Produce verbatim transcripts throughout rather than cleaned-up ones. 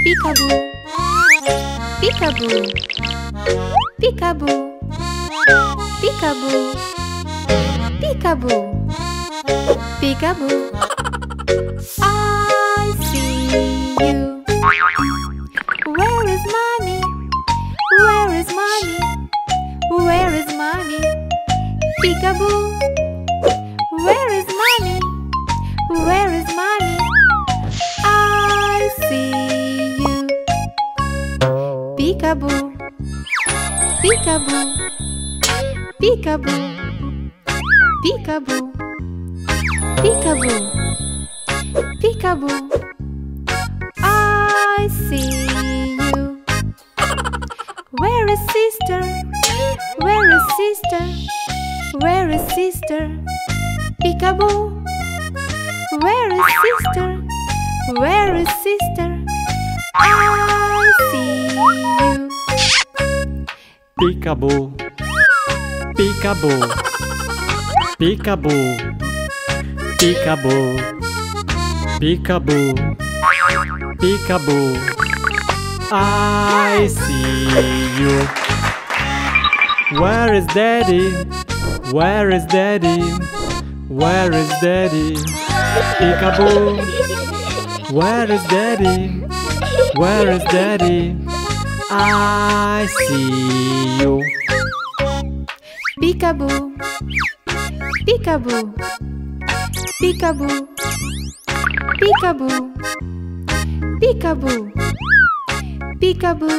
Peekaboo, peekaboo, peekaboo, peekaboo, peekaboo, peekaboo. I see you. Where is mommy? Where is mommy? Where is mommy? Peekaboo. Where is mommy? Where is mommy? I see you. Peekaboo, peekaboo, peekaboo, peekaboo, peekaboo, peekaboo. I see you. Where is sister? Where is sister? Where is sister? Peekaboo. Where is sister? Where is sister? I see you. Peekaboo, peekaboo, peekaboo, peekaboo, peekaboo, peekaboo. I see you. Where is daddy? Where is daddy? Where is daddy? Peekaboo. Where is daddy? Where is daddy? I see you. Peekaboo, peekaboo, peekaboo, peekaboo, peekaboo, peekaboo.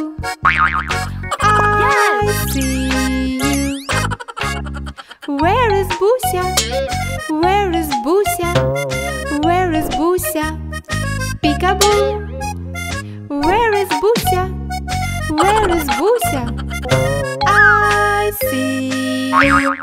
I see you. Where is Busia? Where is Busia? Where is Busia? Peekaboo. Where is Busia? Where is Busia? I see you.